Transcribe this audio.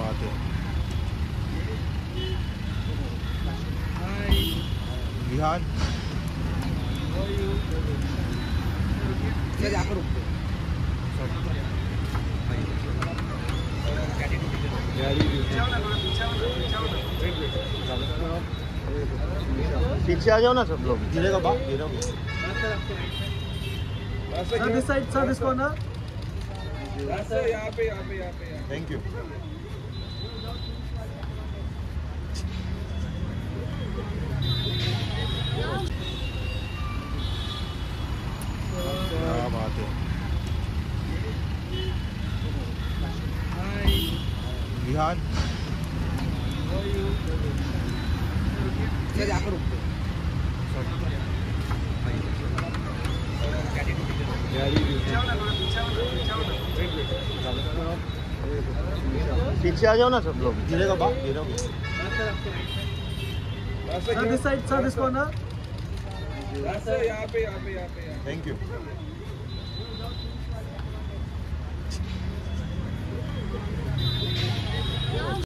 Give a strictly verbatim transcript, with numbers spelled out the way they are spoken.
बात है। बिहार पीछे आ जाओ ना सब लोग, गिरेगा बाप गिरोगे। Sir, this side, sir, this corner. Sir यहाँ पे यहाँ पे यहाँ पे थैंक यू। क्या बात है। बिहार पीछे आ जाओ ना सब लोग, गिरेगा बाप गिरोगे। Sir, this side, sir, this corner. Sir यहाँ पे यहाँ पे यहाँ पे थैंक यू।